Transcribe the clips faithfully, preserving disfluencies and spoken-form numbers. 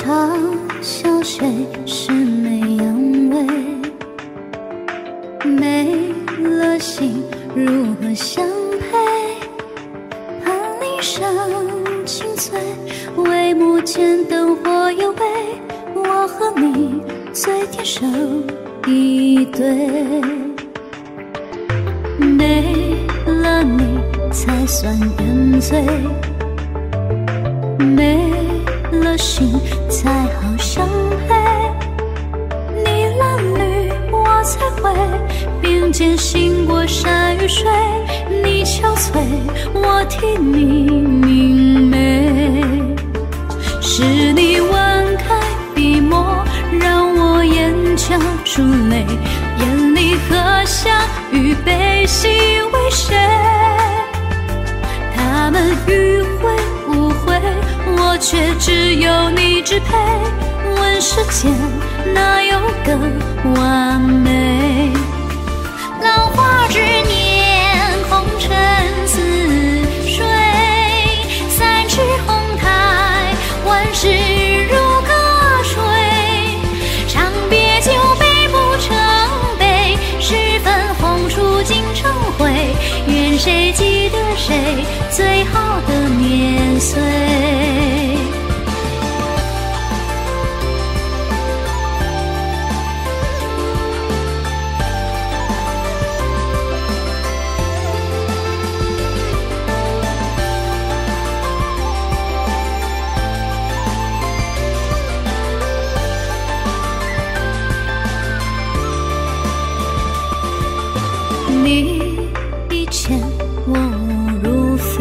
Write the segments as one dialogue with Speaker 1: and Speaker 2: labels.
Speaker 1: 嘲笑谁是没阳痿，没了心如何相配？盼你上青翠，帷幕前灯火幽微，我和你最天生一对。没了你才算原罪，没了心才好相配。你蓝绿我才会并肩行过山与水，你憔悴我替你明媚。是你挽开笔墨让我眼角出泪，眼里和香与悲喜为谁？他们迂回误会，我却只有你支配。问世间哪有更完美？浪花之年，红尘似水，三尺红台，万事如歌吹。长别酒，杯不成杯，十分红烛尽成灰。愿谁记得谁最好的年岁？你一牵我如飞，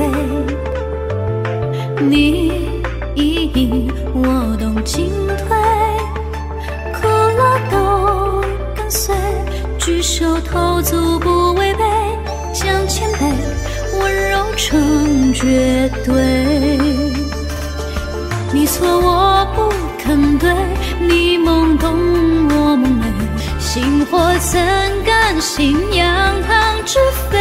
Speaker 1: 你一引我动进退，苦乐都跟随，举手投足不违背，将谦卑温柔成绝对。你错我不肯对，你懵懂我梦寐，星火怎甘心扬汤止沸？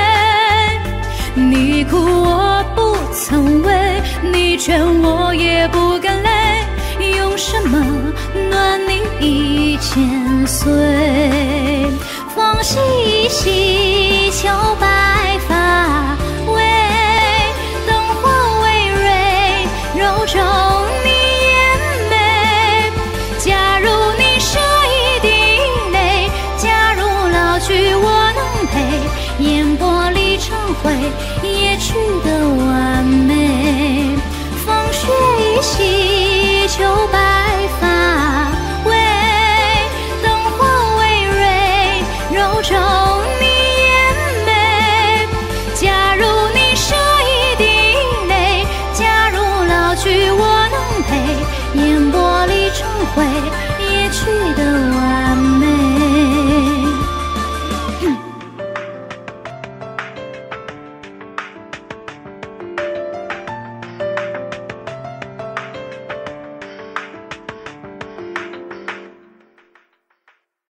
Speaker 1: 你哭我不曾为，你劝我也不敢累，用什么暖你一千岁？风细细，秋白发微，灯火微蕊，柔皱你眼眉。假如你舍一滴泪，假如老去我能陪，烟波里成灰，也去得完美。风雪一袭，秋白发微，灯火微蕊，柔皱你眼眉。假如你舍一滴泪，假如老去我能陪，烟波里成灰，也去得完美。